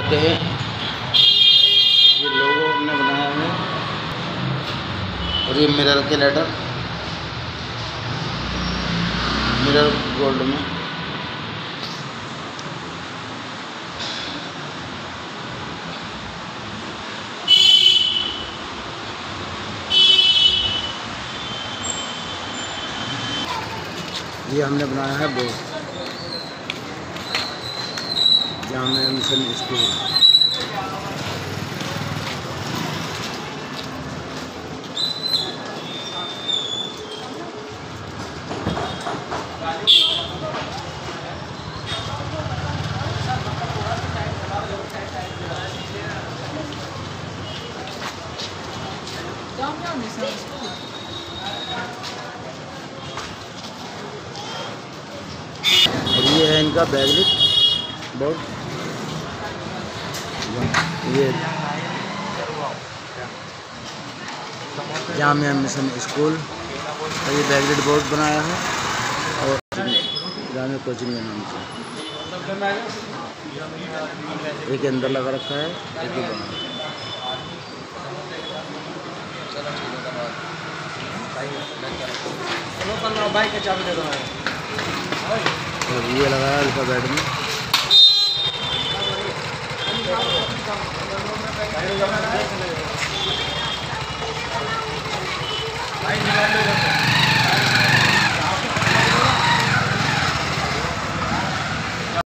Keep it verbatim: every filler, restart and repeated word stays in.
सकते हैं ये लोगो हमने बनाया है और ये मिरर के लेटर, मिरर गोल्ड में। ये हमने बनाया है board, Jamia mission school. Jamia mission school. और ये है इनका बैकलिट बोर्ड, ये जामिया मिशन स्कूल और ये बैकलिट बोर्ड बनाया है और जामिया कोचिंग के नाम से एक अंदर लगा रखा है, एक ही बना। बाइक के चाबी दे दो। और ये लगाया अल्फाबेट में।